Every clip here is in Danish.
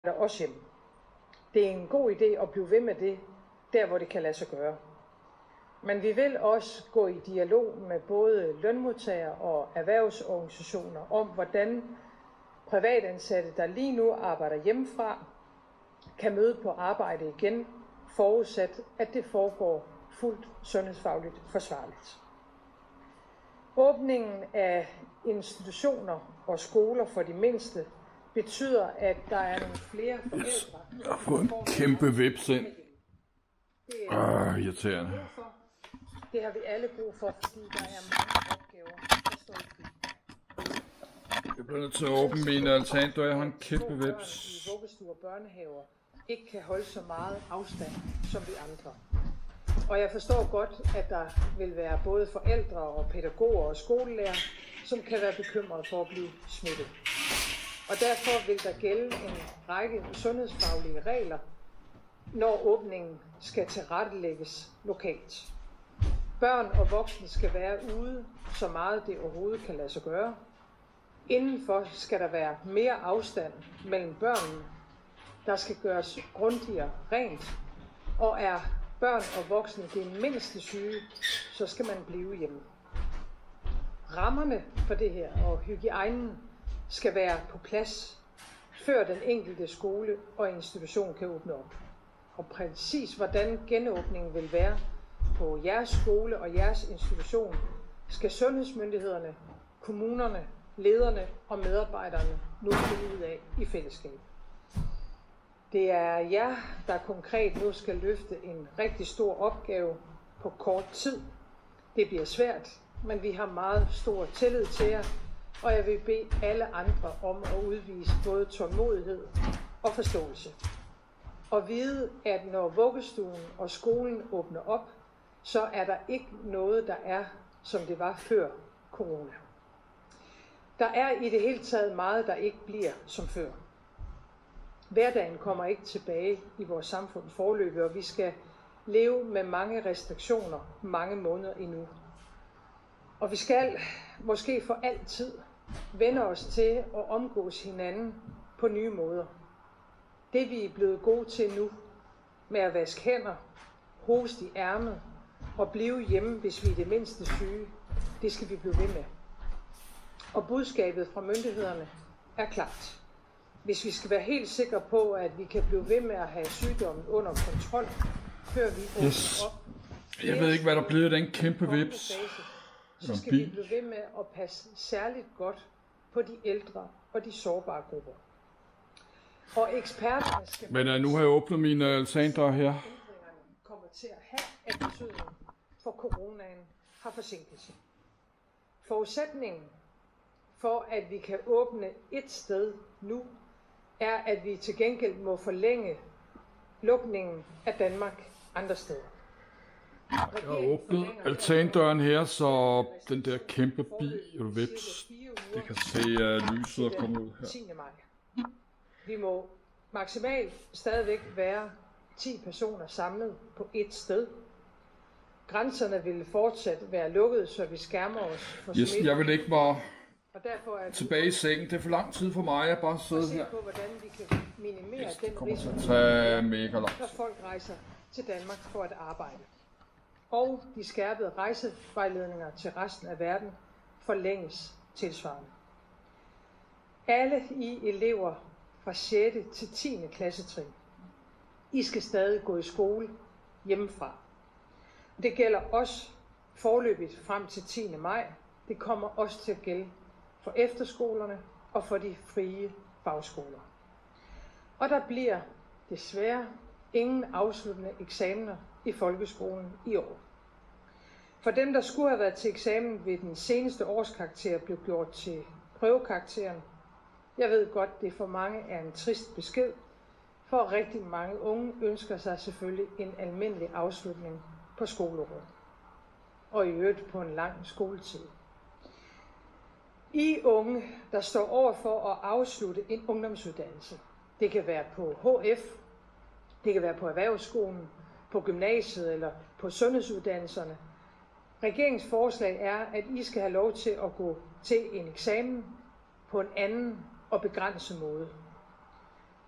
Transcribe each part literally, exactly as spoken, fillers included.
også hjem. Det er en god idé at blive ved med det, der hvor det kan lade sig gøre. Men vi vil også gå i dialog med både lønmodtagere og erhvervsorganisationer om, hvordan privatansatte, der lige nu arbejder hjemmefra, kan møde på arbejde igen, forudsat at det foregår fuldt sundhedsfagligt forsvarligt. Åbningen af institutioner og skoler for de mindste betyder, at der er nogle flere forældre. Jeg har fået en kæmpe vips ind. Ah, irriterende. Det har vi alle brug for, fordi der er mange opgaver, der står i kø. Jeg bliver nødt til at åbne min altandør. Jeg har en kæmpe vips. I vuggestuer og børnehaver ikke kan holde så meget afstand som vi andre. Og jeg forstår godt, at der vil være både forældre og pædagoger og skolelærer, som kan være bekymrede for at blive smittet. Og derfor vil der gælde en række sundhedsfaglige regler, når åbningen skal tilrettelægges lokalt. Børn og voksne skal være ude, så meget det overhovedet kan lade sig gøre. Indenfor skal der være mere afstand mellem børnene. Der skal gøres grundigere rent, og er børn og voksne det mindste syge, så skal man blive hjemme. Rammerne for det her og hygiejnen skal være på plads, før den enkelte skole og institution kan åbne op. Og præcis hvordan genåbningen vil være på jeres skole og jeres institution, skal sundhedsmyndighederne, kommunerne, lederne og medarbejderne nu finde ud af i fællesskab. Det er jer, der konkret nu skal løfte en rigtig stor opgave på kort tid. Det bliver svært, men vi har meget stor tillid til jer, og jeg vil bede alle andre om at udvise både tålmodighed og forståelse. Og vide, at når vuggestuen og skolen åbner op, så er der ikke noget, der er, som det var før corona. Der er i det hele taget meget, der ikke bliver som før. Hverdagen kommer ikke tilbage i vores samfund foreløbig, og vi skal leve med mange restriktioner mange måneder endnu. Og vi skal måske for altid vende os til at omgås hinanden på nye måder. Det vi er blevet gode til nu, med at vaske hænder, hoste i ærmet og blive hjemme, hvis vi er det mindste syge, det skal vi blive ved med. Og budskabet fra myndighederne er klart. Hvis vi skal være helt sikre på, at vi kan blive ved med at have sygdommen under kontrol, før vi åbner yes. op. Jeg ved ikke, hvad der bliver af den kæmpe vips. Så skal vi blive ved med at passe særligt godt på de ældre og de sårbare grupper. Og eksperterne skal... Men uh, nu har jeg åbnet mine altandør her. Kommer til at have af betydning for coronaen har forsinkelse. Forudsætningen for, at vi kan åbne et sted nu, er, at vi til gengæld må forlænge lukningen af Danmark andre steder. Jeg har åbnet altandøren her, så den der kæmpe bil, eller vips, det kan se uh, lyset og komme ud her. tiende maj. Vi må maksimalt stadigvæk være ti personer samlet på et sted. Grænserne vil fortsat være lukket, så vi skærmer os for yes, smitte. Jeg vil ikke bare og derfor er tilbage i sengen. Det er for lang tid for mig at bare sidde her. på, hvordan vi kan minimere yes, den risiko, mega langt. når folk rejser til Danmark for at arbejde. Og de skærpede rejsevejledninger til resten af verden forlænges tilsvarende. Alle I elever fra sjette til tiende klassetrin, I skal stadig gå i skole hjemmefra. Det gælder også foreløbigt frem til tiende maj. Det kommer også til at gælde for efterskolerne og for de frie fagskoler. Og der bliver desværre ingen afsluttende eksamener i folkeskolen i år. For dem, der skulle have været til eksamen ved den seneste årskarakter, blev gjort til prøvekarakteren. Jeg ved godt, det for mange er en trist besked, for rigtig mange unge ønsker sig selvfølgelig en almindelig afslutning på skoleåret. Og i øvrigt på en lang skoletid. I unge, der står over for at afslutte en ungdomsuddannelse. Det kan være på H F, det kan være på erhvervsskolen, på gymnasiet eller på sundhedsuddannelserne. Regeringens forslag er, at I skal have lov til at gå til en eksamen på en anden og begrænset måde.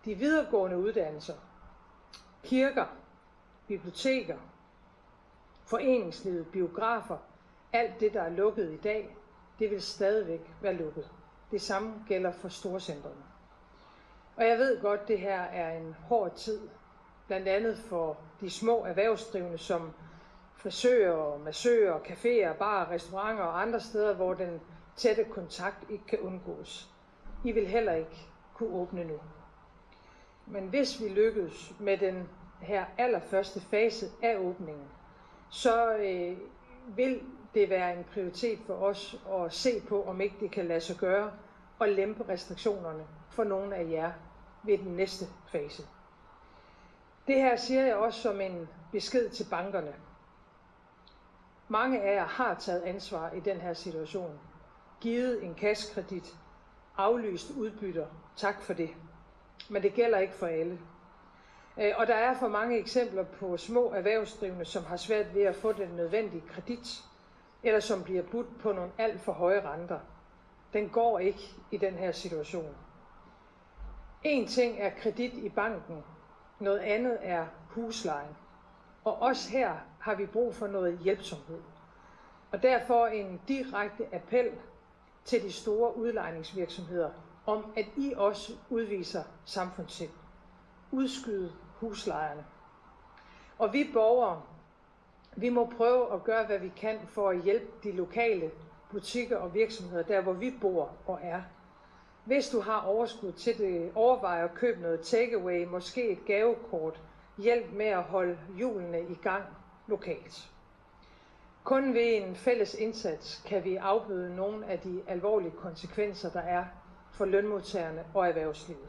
de videregående uddannelser, kirker, biblioteker, foreningslivet, biografer, alt det, der er lukket i dag, det vil stadigvæk være lukket. Det samme gælder for storcentrene. Og jeg ved godt, det her er en hård tid, blandt andet for de små erhvervsdrivende som frisører, massører, caféer, barer, restauranter og andre steder, hvor den tætte kontakt ikke kan undgås. I vil heller ikke kunne åbne nu. Men hvis vi lykkes med den her allerførste fase af åbningen, så øh, vil det være en prioritet for os at se på, om ikke det kan lade sig gøre og lempe restriktionerne for nogle af jer ved den næste fase. Det her siger jeg også som en besked til bankerne. Mange af jer har taget ansvar i den her situation. Givet en kassekredit, aflyst udbytter. Tak for det. Men det gælder ikke for alle. Og der er for mange eksempler på små erhvervsdrivende, som har svært ved at få den nødvendige kredit, eller som bliver budt på nogle alt for høje renter. Den går ikke i den her situation. En ting er kredit i banken, noget andet er huslejen. Og også her har vi brug for noget hjælpsomhed. Og derfor en direkte appel til de store udlejningsvirksomheder om, at I også udviser samfundssind. Udskyde huslejerne. Og vi borgere, vi må prøve at gøre, hvad vi kan for at hjælpe de lokale butikker og virksomheder, der hvor vi bor og er. Hvis du har overskud til det, overvej at købe noget takeaway, måske et gavekort, hjælp med at holde hjulene i gang lokalt. Kun ved en fælles indsats kan vi afbøde nogle af de alvorlige konsekvenser, der er for lønmodtagerne og erhvervslivet.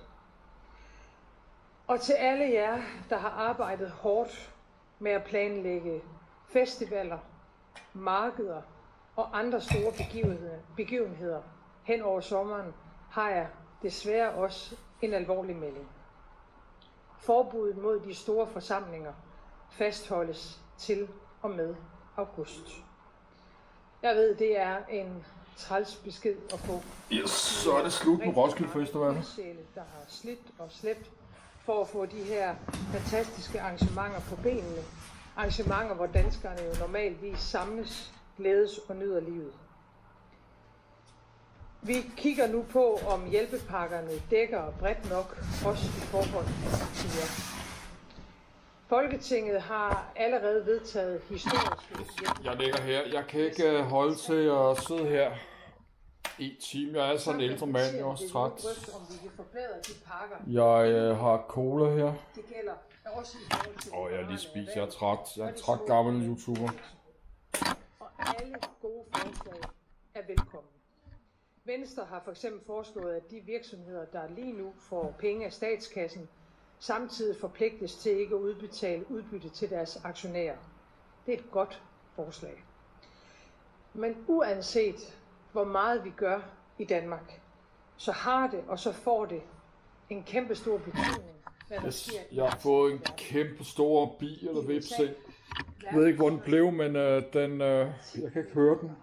Og til alle jer, der har arbejdet hårdt med at planlægge festivaler, markeder og andre store begivenheder, begivenheder hen over sommeren, har jeg desværre også en alvorlig melding. Forbuddet mod de store forsamlinger fastholdes til og med august. Jeg ved, det er en træls besked at få. Yes, så er det slut på Roskilde Festival. Der har slidt og slæbt for at få de her fantastiske arrangementer på benene. Arrangementer, hvor danskerne jo normalvis samles, glædes og nyder livet. Vi kigger nu på, om hjælpepakkerne dækker bredt nok, også i forhold til jer. Folketinget har allerede vedtaget historiske hjælpepakker. Jeg ligger her. Jeg kan ikke holde til at sidde her i en time. Jeg er sådan en ældre mand, jeg er også træt. Jeg øh, har cola her. Det gælder også i forhold til... Åh, jeg er lige spist. Jeg er træt. Jeg er træt gammel YouTuber. Og alle gode forslag er velkomne. Venstre har for eksempel foreslået, at de virksomheder, der lige nu får penge af statskassen, samtidig forpligtes til ikke at udbetale udbytte til deres aktionærer. Det er et godt forslag. Men uanset hvor meget vi gør i Danmark, så har det og så får det en kæmpe stor betydning, hvad der sker. Jeg har fået en kæmpe stor bil eller vipse. Jeg ved ikke, hvor den blev, men uh, den, uh, jeg kan ikke høre den.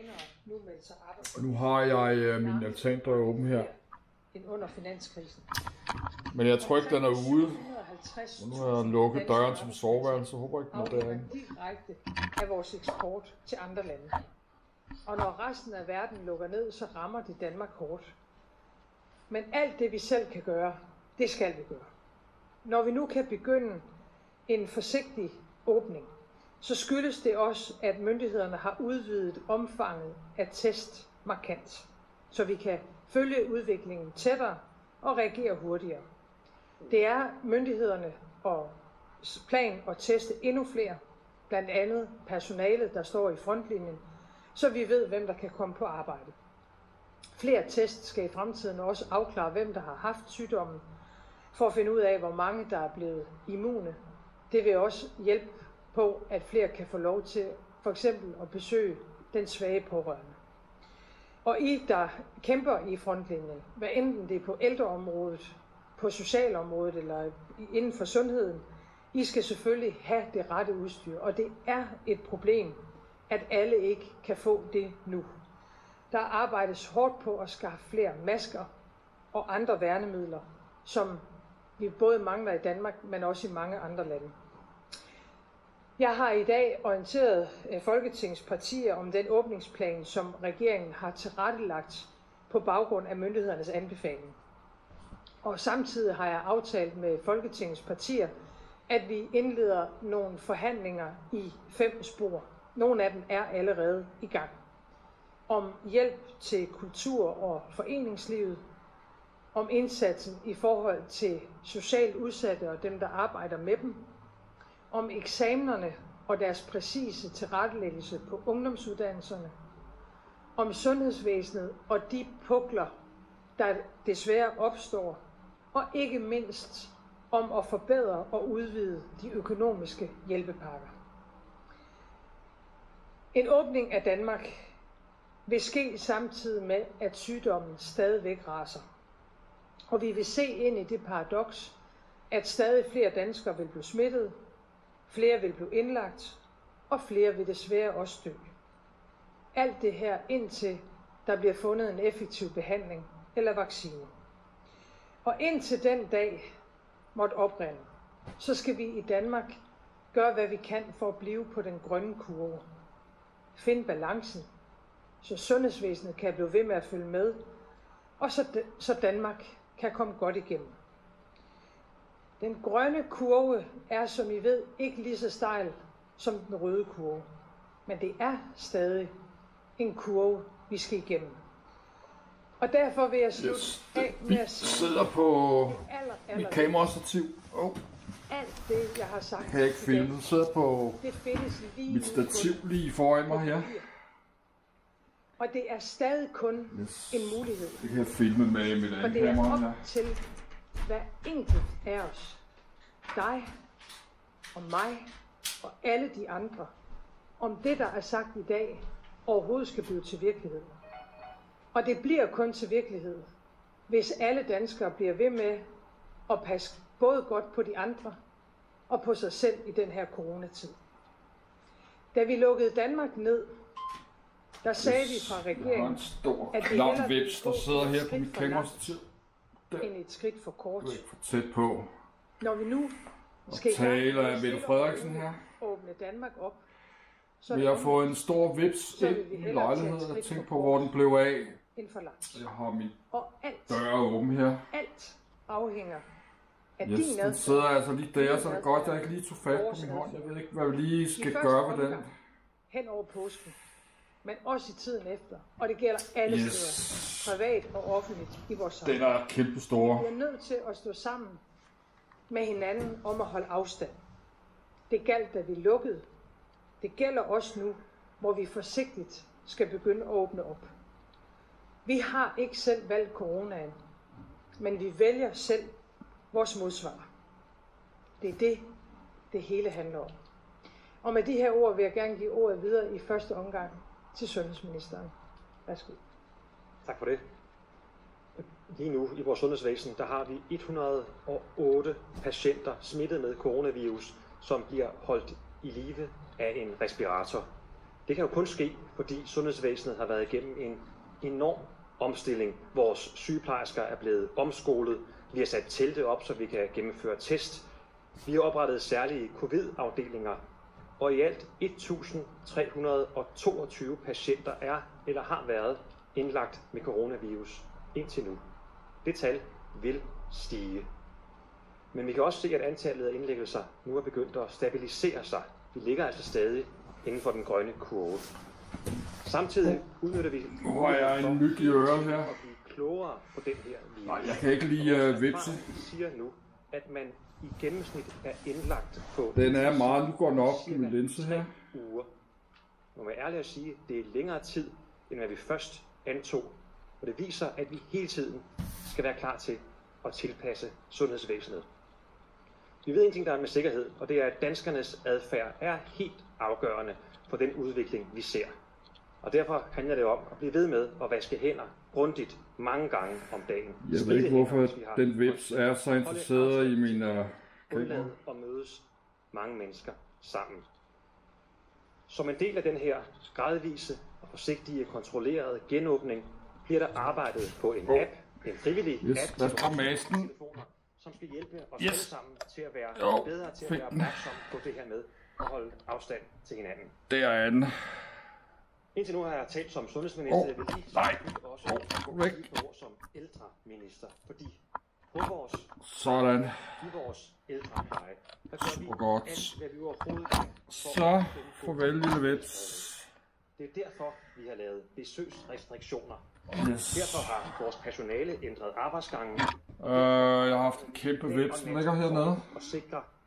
Nu har jeg uh, min altandør åben her. Under finanskrisen. Men jeg tror ikke, den er ude. Nu har jeg lukket døren til soveværelse, så håber ikke, den er derinde. Direkte af vores eksport til andre lande. Og når resten af verden lukker ned, så rammer det Danmark hårdt. Men alt det, vi selv kan gøre, det skal vi gøre. Når vi nu kan begynde en forsigtig åbning, så skyldes det også, at myndighederne har udvidet omfanget af test markant, så vi kan følge udviklingen tættere og reagere hurtigere. Det er myndighederne og plan at teste endnu flere, blandt andet personalet, der står i frontlinjen, så vi ved, hvem der kan komme på arbejde. Flere test skal i fremtiden også afklare, hvem der har haft sygdommen, for at finde ud af, hvor mange der er blevet immune. Det vil også hjælpe på, at flere kan få lov til for eksempel at besøge den svage pårørende. Og I, der kæmper i frontlinjen, hvad enten det er på ældreområdet, på socialområdet eller inden for sundheden, I skal selvfølgelig have det rette udstyr. Og det er et problem, at alle ikke kan få det nu. Der arbejdes hårdt på at skaffe flere masker og andre værnemidler, som vi både mangler i Danmark, men også i mange andre lande. Jeg har i dag orienteret Folketingets partier om den åbningsplan, som regeringen har tilrettelagt på baggrund af myndighedernes anbefaling. Og samtidig har jeg aftalt med Folketingets partier, at vi indleder nogle forhandlinger i fem spor. Nogle af dem er allerede i gang. Om hjælp til kultur- og foreningslivet, om indsatsen i forhold til socialt udsatte og dem, der arbejder med dem, om eksamenerne og deres præcise tilrettelæggelse på ungdomsuddannelserne, om sundhedsvæsenet og de pukler, der desværre opstår, og ikke mindst om at forbedre og udvide de økonomiske hjælpepakker. En åbning af Danmark vil ske samtidig med, at sygdommen stadigvæk raser. Og vi vil se ind i det paradoks, at stadig flere danskere vil blive smittet, flere vil blive indlagt, og flere vil desværre også dø. Alt det her indtil der bliver fundet en effektiv behandling eller vaccine. Og indtil den dag måtte oprinde, så skal vi i Danmark gøre, hvad vi kan for at blive på den grønne kurve. Finde balancen, så sundhedsvæsenet kan blive ved med at følge med, og så, så Danmark kan komme godt igennem. Den grønne kurve er, som I ved, ikke lige så stejl som den røde kurve, men det er stadig en kurve, vi skal igennem. Og derfor vil jeg slutte yes, af med at sige, sidder på aller, aller mit kamerastativ. Oh. Alt det, jeg har sagt, kan jeg ikke filme. Du sidder på det findes lige mit stativ lige foran mig her. Og det er stadig kun yes. en mulighed. Det kan jeg filme med mit andet kamera her. Og det er op til hver enkelt af os, dig og mig og alle de andre, om det, der er sagt i dag, overhovedet skal blive til virkelighed. Og det bliver kun til virkelighed, hvis alle danskere bliver ved med at passe både godt på de andre og på sig selv i den her coronatid. Da vi lukkede Danmark ned, der sagde vi fra regeringen, stor, at vi hellere vips, der sidder her på mit kamerastativ. End et skridt for kort. Du er ikke for tæt på. Når vi nu skal tale af Mette Frederiksen her, åbne Danmark op, så vi har fået en stor vips ind i lejligheden. Jeg tænker på, hvor den blev af. Jeg har min dør åben her. Alt afhænger af yes, din adfærd. Den sidder altså lige der, så det er godt, jeg ikke lige tog fat på min hånd. Jeg ved ikke, hvad vi lige skal gøre ved den. Hen over påsken, men også i tiden efter. Og det gælder alle yes. steder, privat og offentligt i vores samfund. Den er kæmpe store. Vi er nødt til at stå sammen med hinanden om at holde afstand. Det galt, da vi lukkede. Det gælder også nu, hvor vi forsigtigt skal begynde at åbne op. Vi har ikke selv valgt coronaen, men vi vælger selv vores modsvar. Det er det, det hele handler om. Og med de her ord vil jeg gerne give ordet videre i første omgang til sundhedsministeren. Værsgo. Tak for det. Lige nu i vores sundhedsvæsen, der har vi et hundrede og otte patienter smittet med coronavirus, som bliver holdt i live af en respirator. Det kan jo kun ske, fordi sundhedsvæsenet har været igennem en enorm omstilling. Vores sygeplejersker er blevet omskolet. Vi har sat telte op, så vi kan gennemføre test. Vi har oprettet særlige covid-afdelinger. Og i alt et tusind tre hundrede og toogtyve patienter er eller har været indlagt med coronavirus indtil nu. Det tal vil stige. Men vi kan også se, at antallet af indlæggelser nu er begyndt at stabilisere sig. Vi ligger altså stadig inden for den grønne kurve. Samtidig udnytter vi... Nu har jeg en myg i øret her. ...at blive klogere på den her virus. Nej, jeg kan ikke lige uh, vipse. Vi siger nu, at man i gennemsnit er indlagt på... Den er meget, nu går den op i min linse her. Uger. Må man ærligt at sige, det er længere tid, end hvad vi først antog. Og det viser, at vi hele tiden skal være klar til at tilpasse sundhedsvæsenet. Vi ved en ting, der er med sikkerhed, og det er, at danskernes adfærd er helt afgørende for den udvikling, vi ser. Og derfor handler det om at blive ved med at vaske hænder grundigt mange gange om dagen. Jeg ved ikke, hvorfor den vips er så interesseret i mine kamera. Og mødes mange mennesker sammen. Som en del af den her gradvise og forsigtige, kontrollerede genåbning, bliver der arbejdet på en app, en frivillig yes, app, til masken. som skal hjælpe os yes. alle sammen til at være jo, bedre til at være opmærksomme på det her med at holde afstand til hinanden. Det er anden. Indtil nu har jeg talt som sundhedsminister, oh, jeg vil lige nej. også oh, gå lige på ord som ældreminister, fordi på vores, sådan. i vores ældrepleje, der gør vi godt. alt, hvad vi overhovedet kan. Så, farvel lille vets. Det er derfor, vi har lavet besøgsrestriktioner. Yes. Derfor har vores personale ændret arbejdsgangen. Øh, jeg har haft en kæmpe vets, den ligger hernede. Og sikre